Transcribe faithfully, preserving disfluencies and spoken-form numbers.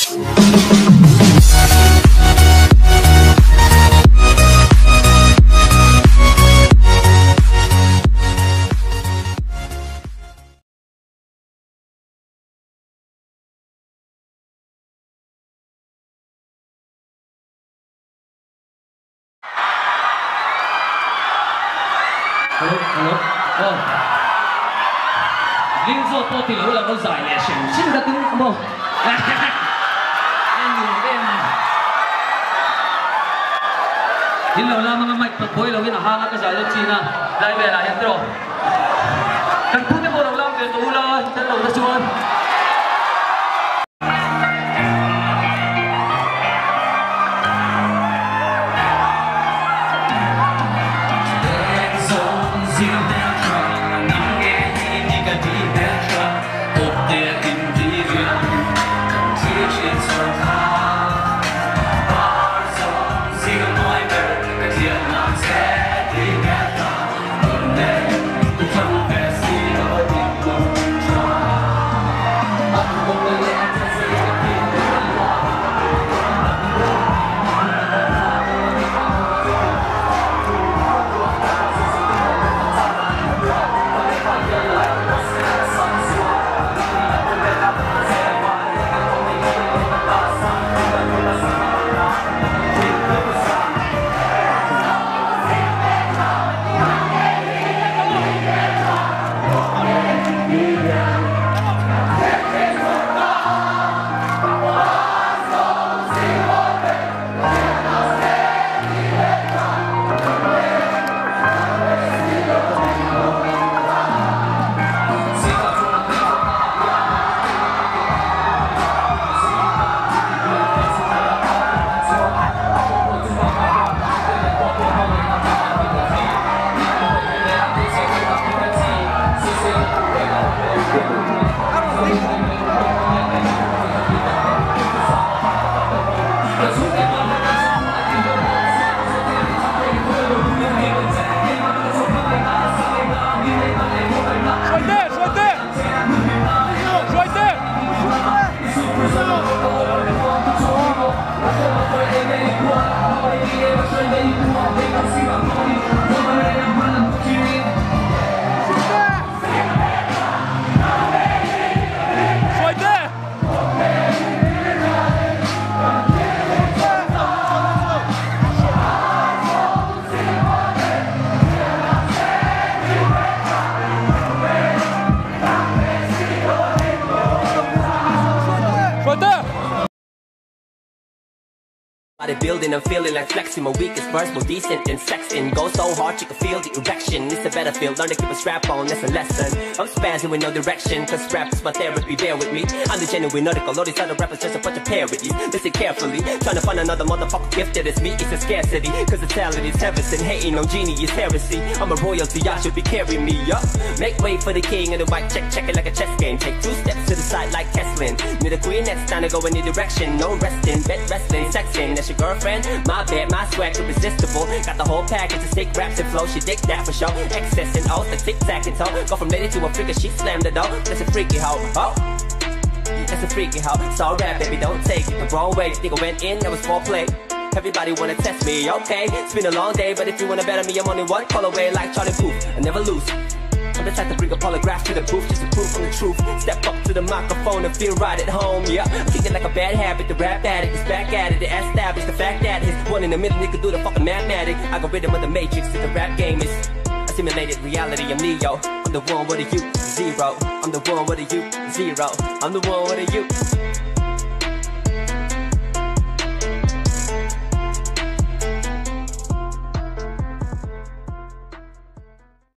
Hello, hello. Oh. Linh do tôi thì lỗi là nó giải lẻ xỉn xin ra tiếng không không? Em nhìn em. Hin lâu la mga mic pagboy lâu hin hanga ka giải lo china. Dai be la hin tro. Kan phu te mo lâu lam te tu la te lâu ta chuan. Building, I'm feeling like flexing. My weakest verse, more decent than sexing. Go so hard you can feel the erection. It's a battlefield, learn to keep a strap on, that's a lesson. I'm spazzing with no direction, cause rap is my therapy, bear with me. I'm the genuine article, all these other rappers just a bunch of parodies. Listen carefully, trying to find another motherfucker gifted as me. It's a scarcity, cause the talent is heaven. Hating on genie is heresy. I'm a royalty, y'all should be carrying me up. Make way for the king of the white check, check it like a chess game. Take two steps to the side like Kesslin. Near the queen, next time to go in the direction. No resting, bed wrestling, sexing. That's your girlfriend? My bad, my swag irresistible. Got the whole package of sick raps and flow. She dig that for sure. Excess and O's, the tic tac and toe. Go from lady to a freaker, she slammed the door. That's a freaky hoe. Oh, that's a freaky hoe. So rap, baby, don't take it the wrong way. Nigga went in, that was foreplay. Everybody wanna test me, okay? It's been a long day, but if you wanna better me, I'm only one call away like Charlie Puth. I never lose. I'm the type to bring a polygraph to the booth just to prove from the truth. Step up to the microphone and feel right at home, yeah. I'm thinking like a bad habit, the rap addict is back at it. To establish the fact that it's one in a million, nigga do the fucking mathematic. Algorithm of the matrix that the rap game is. A simulated reality, I'm Neo. I'm the one with a U, zero. I'm the one with a U, zero. I'm the one with a U.